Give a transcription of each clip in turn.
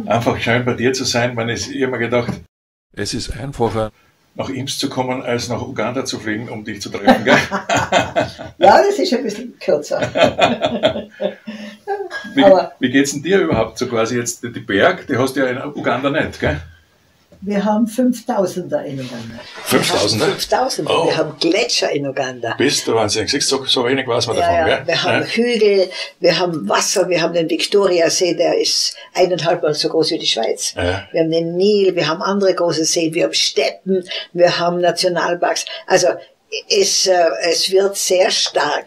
einfach schön bei dir zu sein. Ich habe mir gedacht, es ist einfacher, nach Imst zu kommen, als nach Uganda zu fliegen, um dich zu treffen. Gell? Ja, das ist ein bisschen kürzer. Wie geht's denn dir überhaupt so quasi jetzt? Die Berg, die hast du ja in Uganda nicht, gell? Wir haben 5000er in Uganda. 5000er? 5000er. Oh. Wir haben Gletscher in Uganda. Bist du Wahnsinn. Siehst du, so wenig weiß man davon, gell? Wir haben Hügel, wir haben Wasser, wir haben den Viktoriasee, der ist 1,5 Mal so groß wie die Schweiz. Ja. Wir haben den Nil, wir haben andere große Seen, wir haben Steppen, wir haben Nationalparks. Also es wird sehr stark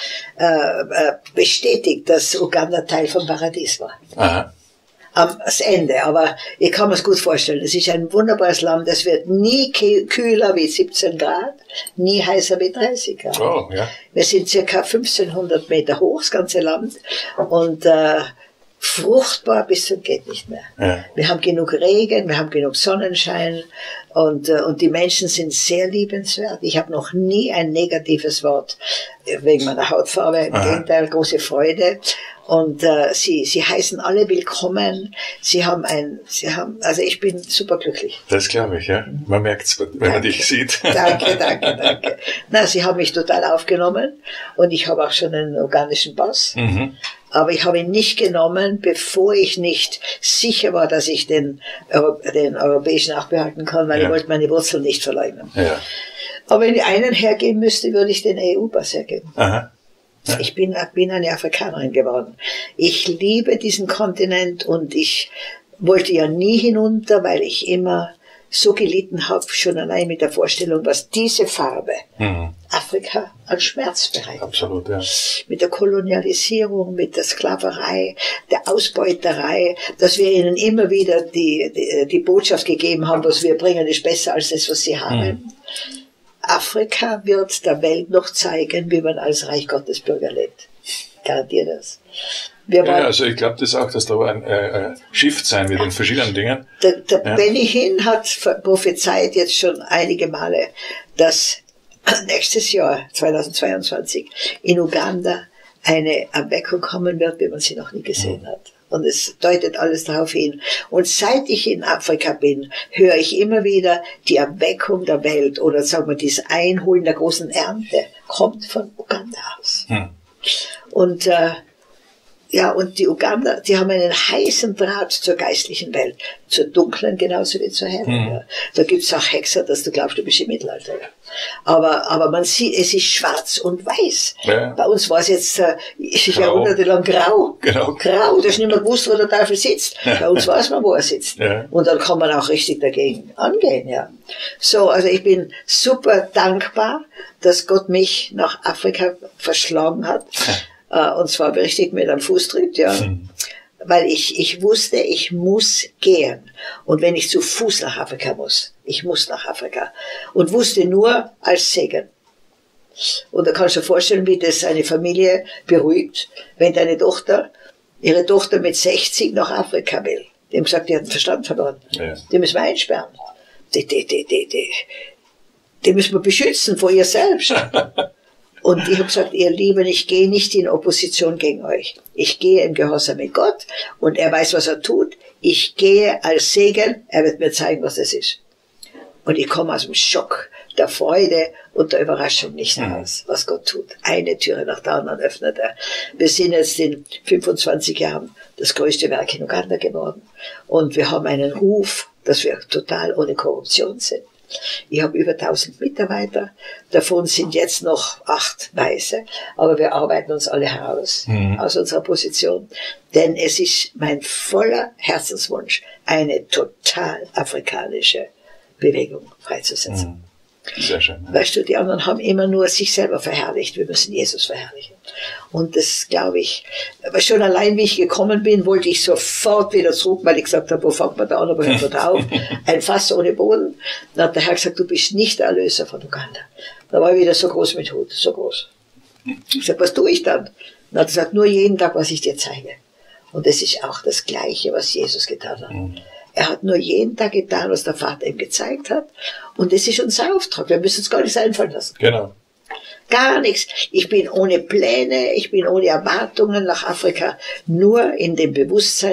bestätigt, dass Uganda Teil vom Paradies war. Aha. Am Ende, aber ich kann mir es gut vorstellen. Es ist ein wunderbares Land, es wird nie kühler wie 17 Grad, nie heißer wie 30 Grad. Oh, ja. Wir sind circa 1500 Meter hoch, das ganze Land, und fruchtbar bis zum geht nicht mehr. Ja. Wir haben genug Regen, wir haben genug Sonnenschein, und die Menschen sind sehr liebenswert. Ich habe noch nie ein negatives Wort wegen meiner Hautfarbe, im Gegenteil, große Freude. Und sie heißen alle willkommen. Also ich bin superglücklich. Das glaube ich, ja. Man merkt's, wenn man dich sieht. Danke. Na, sie haben mich total aufgenommen, und ich habe auch schon einen ugandischen Pass. Mhm. Aber ich habe ihn nicht genommen, bevor ich nicht sicher war, dass ich den europäischen auch behalten kann, weil ich wollte meine Wurzeln nicht verleugnen. Ja. Aber wenn ich einen hergeben müsste, würde ich den EU-Pass hergeben. Aha. Ja. Ich bin eine Afrikanerin geworden. Ich liebe diesen Kontinent, und ich wollte ja nie hinunter, weil ich immer so gelitten habe, schon allein mit der Vorstellung, was diese Farbe Afrika an Schmerz bereitet. Absolut, ja. Mit der Kolonialisierung, mit der Sklaverei, der Ausbeuterei, dass wir ihnen immer wieder die Botschaft gegeben haben, was wir bringen, ist besser als das, was sie haben. Afrika wird der Welt noch zeigen, wie man als Reich Gottes Bürger lebt. Garantiert das. Also ich glaube das auch, dass da ein Shift sein wird in verschiedenen Dingen. Der Benny Hinn hat prophezeit jetzt schon einige Male, dass nächstes Jahr, 2022, in Uganda eine Erweckung kommen wird, wie man sie noch nie gesehen hat. Und es deutet alles darauf hin. Und seit ich in Afrika bin, höre ich immer wieder, die Erweckung der Welt, oder sagen wir, das Einholen der großen Ernte kommt von Uganda aus. Und und die Uganda, die haben einen heißen Draht zur geistlichen Welt, zur dunklen genauso wie zur hellen. Ja. Da gibt's auch Hexer, dass du glaubst, du bist im Mittelalter. Ja. Aber man sieht, es ist schwarz und weiß. Ja. Bei uns war es jetzt jahrhundertelang grau. Genau. Grau, da hast nicht mehr gewusst, wo der Teufel sitzt. Ja. Bei uns weiß man, wo er sitzt. Ja. Und dann kann man auch richtig dagegen angehen. Ja. So, also ich bin super dankbar, dass Gott mich nach Afrika verschlagen hat. Ja. Und zwar richtig mit einem Fußtritt, ja. Weil ich wusste, ich muss gehen. Und wenn ich zu Fuß nach Afrika muss, ich muss nach Afrika. Und wusste nur als Segen. Und da kannst du dir vorstellen, wie das eine Familie beruhigt, wenn ihre Tochter mit 60 nach Afrika will. Die haben gesagt, die hat den Verstand verloren. Ja. Die müssen wir einsperren. Die müssen wir beschützen vor ihr selbst. Und ich habe gesagt, ihr Lieben, ich gehe nicht in Opposition gegen euch. Ich gehe im Gehorsam mit Gott, und er weiß, was er tut. Ich gehe als Segen, er wird mir zeigen, was das ist. Und ich komme aus dem Schock, der Freude und der Überraschung nicht heraus, was Gott tut. Eine Türe nach der anderen öffnet er. Wir sind jetzt in 25 Jahren das größte Werk in Uganda geworden. Und wir haben einen Ruf, dass wir total ohne Korruption sind. Ich habe über 1000 Mitarbeiter, davon sind jetzt noch 8 Weiße, aber wir arbeiten uns alle heraus aus unserer Position, denn es ist mein voller Herzenswunsch, eine total afrikanische Bewegung freizusetzen. Sehr schön. Weißt du, die anderen haben immer nur sich selber verherrlicht, wir müssen Jesus verherrlichen. Und das glaube ich, aber schon allein wie ich gekommen bin, wollte ich sofort wieder zurück, weil ich gesagt habe, wo fängt man da an, wo hört man da auf? Ein Fass ohne Boden. Dann hat der Herr gesagt, du bist nicht der Erlöser von Uganda. Da war ich wieder so groß mit Hut, so groß. Ich sag, was tue ich dann? Dann hat er gesagt, nur jeden Tag, was ich dir zeige. Und das ist auch das Gleiche, was Jesus getan hat. Er hat nur jeden Tag getan, was der Vater ihm gezeigt hat. Und das ist unser Auftrag. Wir müssen uns gar nichts einfallen lassen. Genau. Gar nichts. Ich bin ohne Pläne, ich bin ohne Erwartungen nach Afrika. Nur in dem Bewusstsein,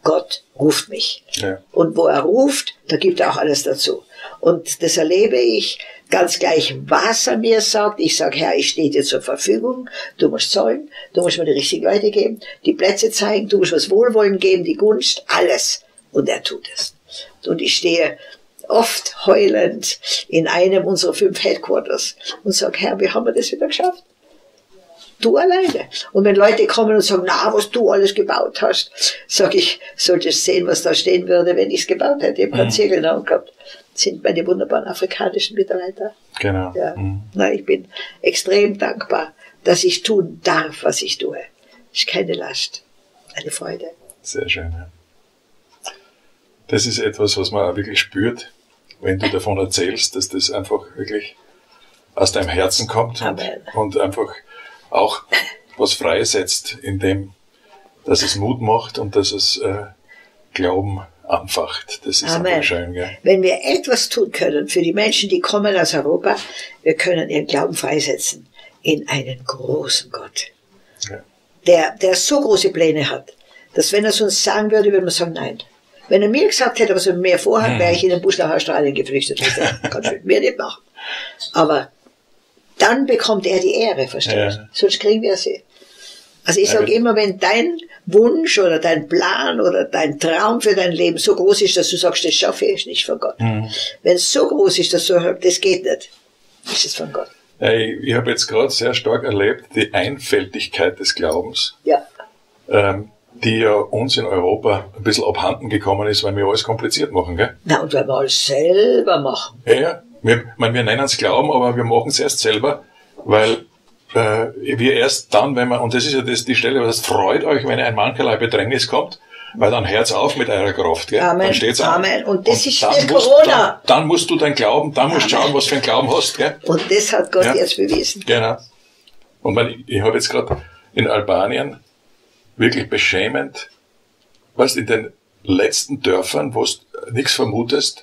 Gott ruft mich. Ja. Und wo er ruft, da gibt er auch alles dazu. Und das erlebe ich ganz gleich, was er mir sagt. Ich sage, Herr, ich stehe dir zur Verfügung. Du musst zahlen, du musst mir die richtigen Leute geben, die Plätze zeigen, du musst was Wohlwollen geben, die Gunst, alles. Und er tut es. Und ich stehe oft heulend in einem unserer 5 Headquarters und sage, Herr, wie haben wir das wieder geschafft? Du alleine. Und wenn Leute kommen und sagen, na, was du alles gebaut hast, sage ich, solltest sehen, was da stehen würde, wenn ich es gebaut hätte. Ich habe keinen Zirkel gehabt. Das sind meine wunderbaren afrikanischen Mitarbeiter. Genau. Ja. Na, ich bin extrem dankbar, dass ich tun darf, was ich tue. Das ist keine Last, eine Freude. Sehr schön, ja. Das ist etwas, was man auch wirklich spürt, wenn du davon erzählst, dass das einfach wirklich aus deinem Herzen kommt und einfach auch was freisetzt, indem, dass es Mut macht und dass es Glauben anfacht. Das ist einfach schön, gell? Wenn wir etwas tun können für die Menschen, die kommen aus Europa, wir können ihren Glauben freisetzen in einen großen Gott, der so große Pläne hat, dass wenn er es uns sagen würde, würde man sagen, nein. Wenn er mir gesagt hätte, was er mit mir vorhat, wäre ich in den Busch nach Australien geflüchtet. Kannst du mit mir nicht machen. Aber dann bekommt er die Ehre, verstehst du? Sonst kriegen wir sie. Also ich sage immer, wenn dein Wunsch oder dein Plan oder dein Traum für dein Leben so groß ist, dass du sagst, das schaffe ich nicht von Gott. Wenn es so groß ist, dass du sagst, das geht nicht, ist es von Gott. Ja, ich habe jetzt gerade sehr stark erlebt, die Einfältigkeit des Glaubens, die ja uns in Europa ein bisschen abhanden gekommen ist, weil wir alles kompliziert machen, gell? Na, und weil wir alles selber machen. Ja. Wir nennen es Glauben, aber wir machen es erst selber, weil wir erst dann, wenn man, und das ist ja die Stelle, was heißt, freut euch, wenn ihr in mancherlei Bedrängnis kommt, weil dann hört's auf mit eurer Kraft, gell? Amen, dann steht's an. Amen. Und das ist für Corona. Dann musst du dein Glauben, dann musst du schauen, was für ein Glauben hast, gell? Und das hat Gott jetzt bewiesen. Genau. Und ich habe jetzt gerade in Albanien wirklich beschämend, weißt, in den letzten Dörfern, wo du nichts vermutest,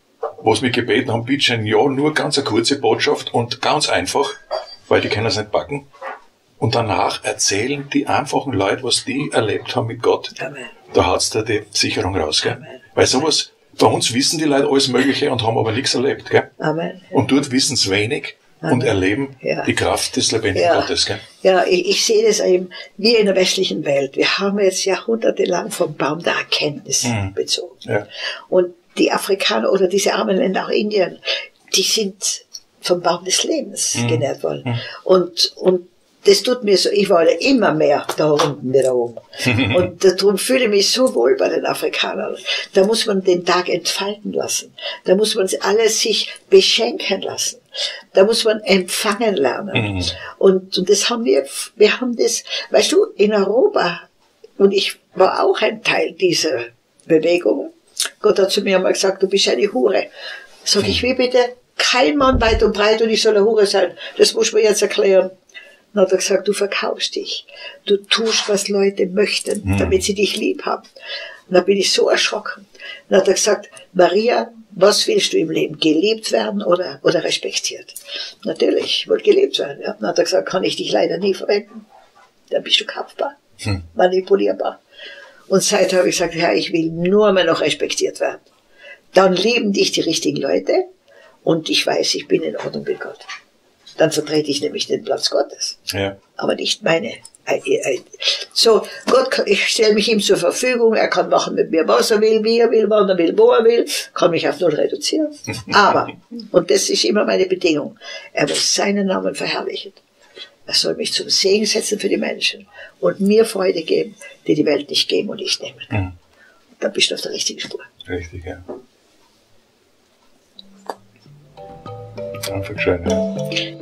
wo sie mich gebeten haben, bitte schön, ja, nur ganz eine kurze Botschaft und ganz einfach, weil die können es nicht backen. Und danach erzählen die einfachen Leute, was die erlebt haben mit Gott. Amen. Da hat's da die Sicherung raus, gell? Amen. Weil sowas, bei uns wissen die Leute alles Mögliche und haben aber nichts erlebt, gell? Amen. Und dort wissen sie wenig und erleben die Kraft des lebendigen Gottes, gell? Ja, ich sehe das eben, wir in der westlichen Welt, wir haben jetzt jahrhundertelang vom Baum der Erkenntnis bezogen. Ja. Und die Afrikaner oder diese armen Länder, auch Indien, die sind vom Baum des Lebens genährt worden. Und das tut mir so, ich wollte immer mehr da unten wieder oben. Und darum fühle ich mich so wohl bei den Afrikanern. Da muss man den Tag entfalten lassen. Da muss man alles sich beschenken lassen. Da muss man empfangen lernen. Und das haben wir haben das, weißt du, in Europa, und ich war auch ein Teil dieser Bewegung. Gott hat zu mir einmal gesagt, du bist eine Hure. Sag ich, wie bitte? Kein Mann weit und breit und ich soll eine Hure sein. Das muss man jetzt erklären. Dann hat er gesagt, du verkaufst dich. Du tust, was Leute möchten, damit sie dich lieb haben. Und dann bin ich so erschrocken. Dann hat er gesagt, Maria, was willst du im Leben? Geliebt werden oder respektiert? Natürlich, ich wollte geliebt werden. Ja. Dann hat er gesagt, kann ich dich leider nie verwenden. Dann bist du kaufbar, manipulierbar. Und seitdem habe ich gesagt, Herr, ich will nur mehr noch respektiert werden. Dann lieben dich die richtigen Leute und ich weiß, ich bin in Ordnung mit Gott. Dann vertrete ich nämlich den Platz Gottes. Ja. Aber nicht meine. So, Gott, ich stelle mich ihm zur Verfügung, er kann machen mit mir, was er will, wie er will, wann er will, wo er will, kann mich auf null reduzieren. Aber, und das ist immer meine Bedingung, er muss seinen Namen verherrlichen. Er soll mich zum Segen setzen für die Menschen und mir Freude geben, die die Welt nicht geben und ich nehmen kann. Dann bist du auf der richtigen Spur. Richtig, ja. Einfach schön, ja.